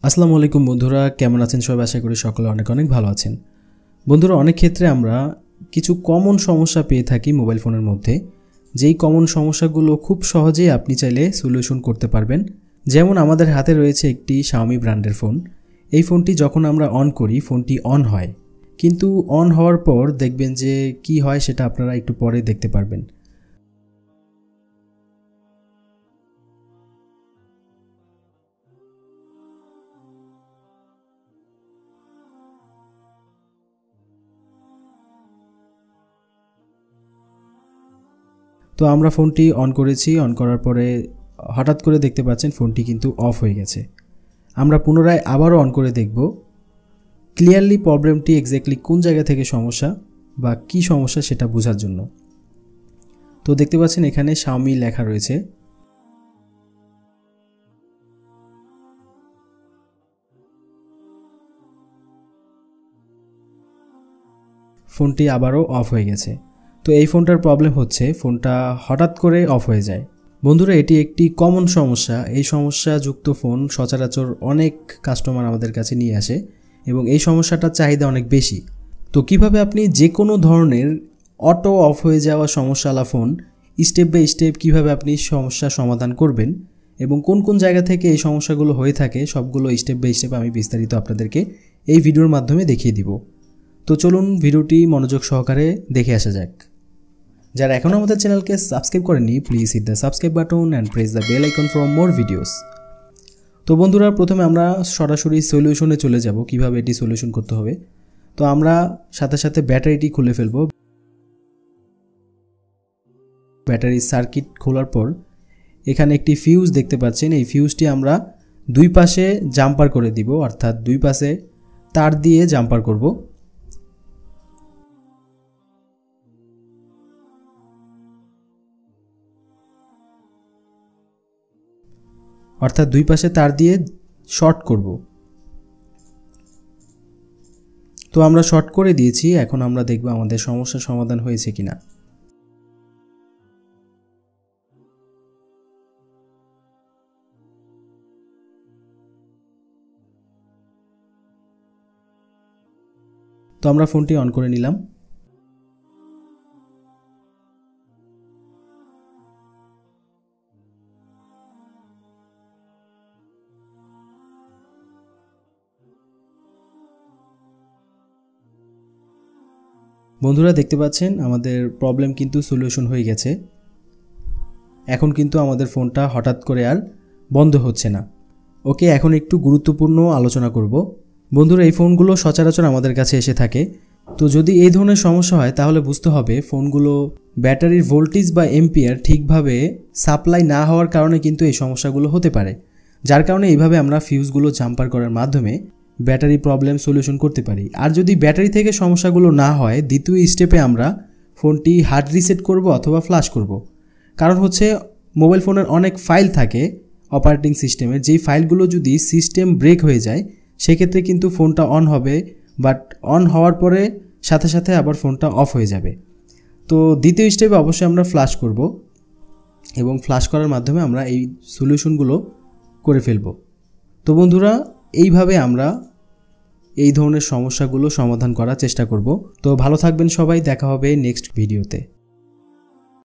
আসসালামু আলাইকুম বন্ধুরা, কেমন আছেন সবাই? আশা করি সকলে অনেক অনেক ভালো আছেন। বন্ধুরা, অনেক ক্ষেত্রে আমরা কিছু কমন সমস্যা পেয়ে থাকি মোবাইল ফোনের মধ্যে, যেই কমন সমস্যাগুলো খুব সহজেই আপনি চাইলে সলিউশন করতে পারবেন। যেমন আমাদের হাতে রয়েছে একটি Xiaomi ব্র্যান্ডের ফোন। এই ফোনটি যখন আমরা অন করি ফোনটি অন হয়, কিন্তু অন হওয়ার পর দেখবেন যে কি হয় সেটা আপনারা একটু পরে দেখতে পারবেন। তো আমরা ফোনটি অন করেছি, অন করার পরে হঠাৎ করে দেখতে পাচ্ছেন ফোনটি কিন্তু অফ হয়ে গেছে। আমরা পুনরায় আবারও অন করে দেখব ক্লিয়ারলি প্রবলেমটি এক্স্যাক্টলি কোন জায়গা থেকে সমস্যা বা কি সমস্যা সেটা বোঝার জন্য। তো দেখতে পাচ্ছেন এখানে Xiaomi লেখা রয়েছে। ফোনটি আবারও অফ হয়ে গেছে। তো এই ফোনটার প্রবলেম হচ্ছে ফোনটা হঠাৎ করে অফ হয়ে যায়। বন্ধুরা, এটি একটি কমন সমস্যা। এই সমস্যাযুক্ত ফোন সচরাচর অনেক কাস্টমার আমাদের কাছে নিয়ে আসে এবং এই সমস্যাটার চাহিদা অনেক বেশি। তো কিভাবে আপনি যে কোনো ধরনের অটো অফ হয়ে যাওয়া সমস্যাওয়ালা ফোন স্টেপ বাই স্টেপ কীভাবে আপনি সমস্যার সমাধান করবেন এবং কোন কোন জায়গা থেকে এই সমস্যাগুলো হয়ে থাকে সবগুলো স্টেপ বাই স্টেপ আমি বিস্তারিত আপনাদেরকে এই ভিডিওর মাধ্যমে দেখিয়ে দিব। তো চলুন ভিডিওটি মনোযোগ সহকারে দেখে আসা যাক। যারা এখনও আমাদের চ্যানেলকে সাবস্ক্রাইব করেননি, please hit the subscribe button and press the bell icon for more videos. তো বন্ধুরা, প্রথমে আমরা সরাসরি সলিউশনে চলে যাব, কিভাবে এটি সলিউশন করতে হবে। তো আমরা সাথে সাথে ব্যাটারিটি খুলে ফেলব। ব্যাটারি সার্কিট খোলার পর এখানে একটি ফিউজ দেখতে পাচ্ছেন। এই ফিউজটি আমরা দুই পাশে জাম্পার করে দিব, অর্থাৎ দুই পাশে তার দিয়ে জাম্পার করব। অর্থাৎ দুই পাশে তার দিয়ে শর্ট করব। তো আমরা শর্ট করে দিয়েছি। এখন আমরা দেখব আমাদের সমস্যার সমাধান হয়েছে কিনা। তো আমরা ফোনটি অন করে নিলাম। বন্ধুরা, দেখতে পাচ্ছেন আমাদের প্রবলেম কিন্তু সলিউশন হয়ে গেছে। এখন কিন্তু আমাদের ফোনটা হঠাৎ করে আর বন্ধ হচ্ছে না। ওকে, এখন একটু গুরুত্বপূর্ণ আলোচনা করব। বন্ধুরা, এই ফোনগুলো সচরাচর আমাদের কাছে এসে থাকে। তো যদি এই ধরনের সমস্যা হয় তাহলে বুঝতে হবে ফোনগুলো ব্যাটারির ভোল্টেজ বা এম্পিয়ার ঠিকভাবে সাপ্লাই না হওয়ার কারণে কিন্তু এই সমস্যাগুলো হতে পারে। যার কারণে এইভাবে আমরা ফিউজগুলো জাম্পার করার মাধ্যমে ব্যাটারি প্রবলেম সলিউশন করতে পারি। আর যদি ব্যাটারি থেকে সমস্যাগুলো না হয়, দ্বিতীয় স্টেপে আমরা ফোনটি হার্ড রিসেট করব অথবা ফ্লাশ করব। কারণ হচ্ছে মোবাইল ফোনের অনেক ফাইল থাকে অপারেটিং সিস্টেমের, যেই ফাইলগুলো যদি সিস্টেম ব্রেক হয়ে যায় সেক্ষেত্রে কিন্তু ফোনটা অন হবে, বাট অন হওয়ার পরে সাথে সাথে আবার ফোনটা অফ হয়ে যাবে। তো দ্বিতীয় স্টেপে অবশ্যই আমরা ফ্লাশ করব এবং ফ্লাশ করার মাধ্যমে আমরা এই সলিউশনগুলো করে ফেলব। তো বন্ধুরা, এইভাবে আমরা এই ধরনের সমস্যাগুলো সমাধান করার চেষ্টা করব। তো ভালো থাকবেন সবাই, দেখা হবে নেক্সট ভিডিওতে।